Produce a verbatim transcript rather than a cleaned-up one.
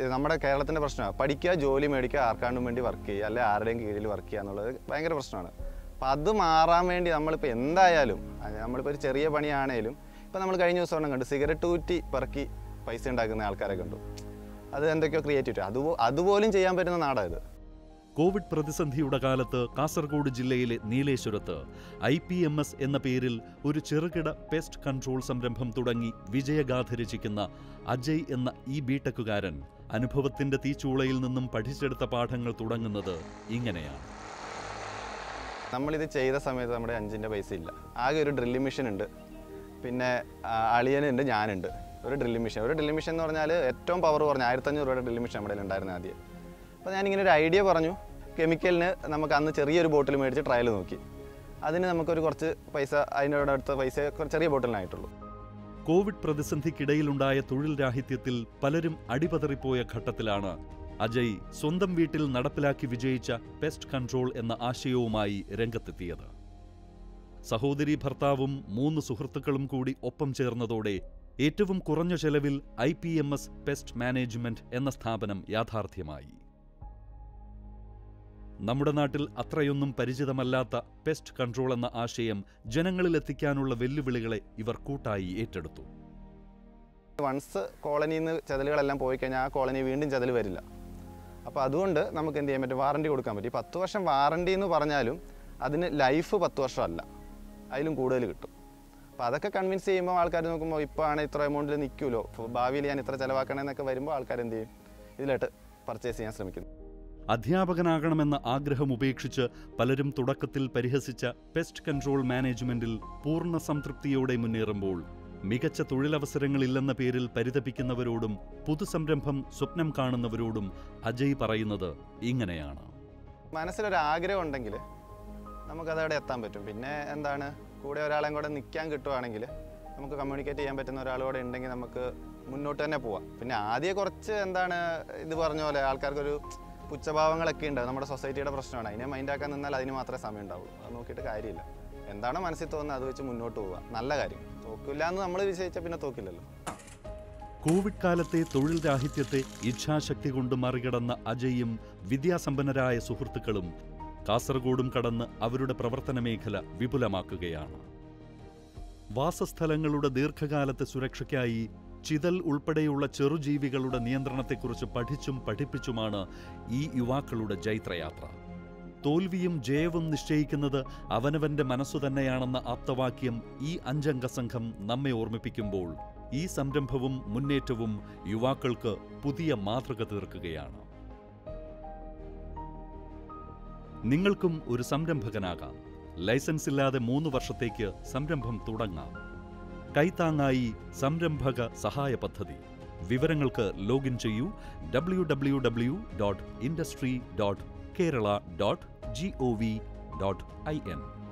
നമ്മുടെ കേരളത്തിൻ്റെ പ്രശ്നമാണ്. പഠിക്കുക, ജോലി മേടിക്കുക, ആർക്കാണ്ടും വേണ്ടി വർക്ക് ചെയ്യുക, അല്ലെങ്കിൽ ആരുടെയും കീഴിൽ വർക്ക് ചെയ്യുക എന്നുള്ളത് ഭയങ്കര പ്രശ്നമാണ്. അപ്പോൾ അത് മാറാൻ വേണ്ടി നമ്മളിപ്പോൾ എന്തായാലും നമ്മളിപ്പോൾ ഒരു ചെറിയ പണിയാണേലും ഇപ്പോൾ നമ്മൾ കഴിഞ്ഞ ദിവസം കണ്ടു സിഗരറ്റ് ഊറ്റി പെറുക്കി പൈസ ഉണ്ടാക്കുന്ന ആൾക്കാരെ കണ്ടു. അത് എന്തൊക്കെയോ ക്രിയേറ്റിവിറ്റി, അതുപോ അതുപോലും ചെയ്യാൻ പറ്റുന്ന നാടാണ് ഇത്. കോവിഡ് പ്രതിസന്ധിയുടെ കാലത്ത് കാസർഗോഡ് ജില്ലയിലെ നീലേശ്വരത്ത് ഐ പി എം എസ് എന്ന പേരിൽ ഒരു ചെറുകിട പെസ്റ്റ് കൺട്രോൾ സംരംഭം തുടങ്ങി വിജയഗാഥ രചിക്കുന്ന അജയ് എന്ന ഈ ബിടെക്കുകാരൻ അനുഭവത്തിന്റെ തീച്ചൂളയിൽ നിന്നും പഠിച്ചെടുത്ത പാഠങ്ങൾ തുടങ്ങുന്നത് ഇങ്ങനെയാണ്. നമ്മളിത് ചെയ്ത സമയത്ത് നമ്മുടെ അഞ്ചിൻ്റെ പൈസ ഇല്ല. ആകെ ഒരു ഡ്രില്ലിംഗ് മെഷീൻ ഉണ്ട്, പിന്നെ അളിയനുണ്ട്, ഞാനുണ്ട്. ഒരു ഡ്രില്ലിംഗ് മെഷീൻ ഒരു ഡ്രില്ലിംഗ് മെഷീൻ എന്ന് പറഞ്ഞാൽ ഏറ്റവും പവർ കുറഞ്ഞ ആയിരത്തഞ്ഞൂറ് രൂപയുടെ ഡ്രില്ലിംഗ് മെഷീൻ നമ്മുടെ ഉണ്ടായിരുന്നു ആദ്യം. അപ്പോൾ ഞാനിങ്ങനെ ഒരു ഐഡിയ പറഞ്ഞു. കെമിക്കലിന് നമുക്ക് അന്ന് ചെറിയൊരു ബോട്ടിൽ മേടിച്ച് ട്രയൽ നോക്കി. അതിന് നമുക്കൊരു കുറച്ച് പൈസ, അതിനോട് അടുത്ത പൈസ ചെറിയ ബോട്ടിലിനായിട്ടുള്ളൂ. കോവിഡ് പ്രതിസന്ധിക്കിടയിലുണ്ടായ തൊഴിൽ രാഹിത്യത്തിൽ പലരും അടിപതറിപ്പോയ ഘട്ടത്തിലാണ് അജയ് സ്വന്തം വീട്ടിൽ നടപ്പിലാക്കി വിജയിച്ച പെസ്റ്റ് കൺട്രോൾ എന്ന ആശയവുമായി രംഗത്തെത്തിയത്. സഹോദരി ഭർത്താവും മൂന്ന് സുഹൃത്തുക്കളും കൂടി ഒപ്പം ചേർന്നതോടെ ഏറ്റവും കുറഞ്ഞ ചെലവിൽ I P M S pest management എന്ന സ്ഥാപനം യാഥാർത്ഥ്യമായി. നമ്മുടെ നാട്ടിൽ അത്രയൊന്നും പരിചിതമല്ലാത്ത പെസ്റ്റ് കൺട്രോൾ എന്ന ആശയം ജനങ്ങളിലെത്തിക്കാനുള്ള വെല്ലുവിളികളെ ഇവർ കൂട്ടായി ഏറ്റെടുത്തു. വൺസ് കോളനിയിൽ നിന്ന് ചതലുകളെല്ലാം പോയി കഴിഞ്ഞാൽ ആ കോളനി വീണ്ടും ചതൽ വരില്ല. അപ്പോൾ അതുകൊണ്ട് നമുക്ക് എന്ത് ചെയ്യാൻ പറ്റും, വാറണ്ടി കൊടുക്കാൻ പറ്റും. പത്ത് വർഷം വാറണ്ടി എന്ന് പറഞ്ഞാലും അതിന് ലൈഫ് പത്ത് വർഷമല്ല, അതിലും കൂടുതൽ കിട്ടും. അപ്പോൾ അതൊക്കെ കൺവിൻസ് ചെയ്യുമ്പോൾ ആൾക്കാർ നോക്കുമ്പോൾ ഇപ്പോൾ ആണ് ഇത്ര എമൗണ്ടിൽ നിൽക്കുമല്ലോ, ഭാവിയിൽ ഞാൻ ഇത്ര ചിലവാക്കണമെന്നൊക്കെ വരുമ്പോൾ ആൾക്കാർ എന്ത് ചെയ്യും, ഇതിലായിട്ട് പർച്ചേസ് ചെയ്യാൻ ശ്രമിക്കുന്നു. അധ്യാപകനാകണമെന്ന ആഗ്രഹം ഉപേക്ഷിച്ച് പലരും തുടക്കത്തിൽ പരിഹസിച്ച പെസ്റ്റ് കൺട്രോൾ മാനേജ്മെന്റിൽ പൂർണ്ണ സംതൃപ്തിയോടെ മുന്നേറുമ്പോൾ മികച്ച തൊഴിലവസരങ്ങളില്ലെന്ന പേരിൽ പരിതപിക്കുന്നവരോടും പുതുസംരംഭം സ്വപ്നം കാണുന്നവരോടും അജയ് പറയുന്നത് ഇങ്ങനെയാണ്. മനസ്സിലൊരു ആഗ്രഹം ഉണ്ടെങ്കിൽ നമുക്കതവിടെ എത്താൻ പറ്റും. പിന്നെ എന്താണ്, കൂടെ ഒരാളെയും കൂടെ നിൽക്കാൻ കിട്ടുവാണെങ്കിൽ, നമുക്ക് കമ്മ്യൂണിക്കേറ്റ് ചെയ്യാൻ പറ്റുന്ന ഒരാളോടെ ഉണ്ടെങ്കിൽ നമുക്ക് മുന്നോട്ട് തന്നെ പോവാം. പിന്നെ ആദ്യം കുറച്ച് എന്താണ് ഇത് പറഞ്ഞ പോലെ ആൾക്കാർക്കൊരു പുച്ഛഭാവങ്ങളൊക്കെ ഉണ്ട്. നമ്മുടെ സൊസൈറ്റിയുടെ പ്രശ്നമാണ്. അതിനെ മൈൻഡാക്കാൻ നിന്നാൽ അതിന് മാത്രമേ സമയം ഉണ്ടാവുള്ളൂ. അത് നോക്കിയിട്ട് കാര്യമില്ല. എന്താണോ മനസ്സിൽ തോന്നുന്നത് അത് വെച്ച് മുന്നോട്ട് പോവുക. നല്ല കാര്യം. തോക്കില്ല എന്ന് നമ്മൾ വിജയിച്ചാൽ പിന്നെ തോക്കില്ലല്ലോ. കോവിഡ് കാലത്തെ തൊഴിൽ രാഹിത്യത്തെ ഇച്ഛാശക്തി കൊണ്ട് മറികടന്ന അജയും വിദ്യാസമ്പന്നരായ സുഹൃത്തുക്കളും കാസർഗോഡും കടന്ന് അവരുടെ പ്രവർത്തന മേഖല വിപുലമാക്കുകയാണ്. വാസസ്ഥലങ്ങളുടെ ദീർഘകാലത്തെ സുരക്ഷയ്ക്കായി ചിതൽ ഉൾപ്പെടെയുള്ള ചെറുജീവികളുടെ നിയന്ത്രണത്തെക്കുറിച്ച് പഠിച്ചും പഠിപ്പിച്ചുമാണ് ഈ യുവാക്കളുടെ ജൈത്രയാത്ര. തോൽവിയും ജയവും നിശ്ചയിക്കുന്നത് അവനവന്റെ മനസ്സു തന്നെയാണെന്ന ആപ്തവാക്യം ഈ അഞ്ചംഗ സംഘം നമ്മെ ഓർമ്മിപ്പിക്കുമ്പോൾ ഈ സംരംഭവും മുന്നേറ്റവും യുവാക്കൾക്ക് പുതിയ മാതൃക തീർക്കുകയാണ്. നിങ്ങൾക്കും ഒരു സംരംഭകനാകാം. ലൈസൻസ് ഇല്ലാതെ മൂന്ന് വർഷത്തേക്ക് സംരംഭം തുടങ്ങാം. കൈത്താങ്ങായി സംരംഭക സഹായ പദ്ധതി. വിവരങ്ങൾക്ക് ലോഗിൻ ചെയ്യൂ W W W dot industry dot Kerala dot G O V dot I N.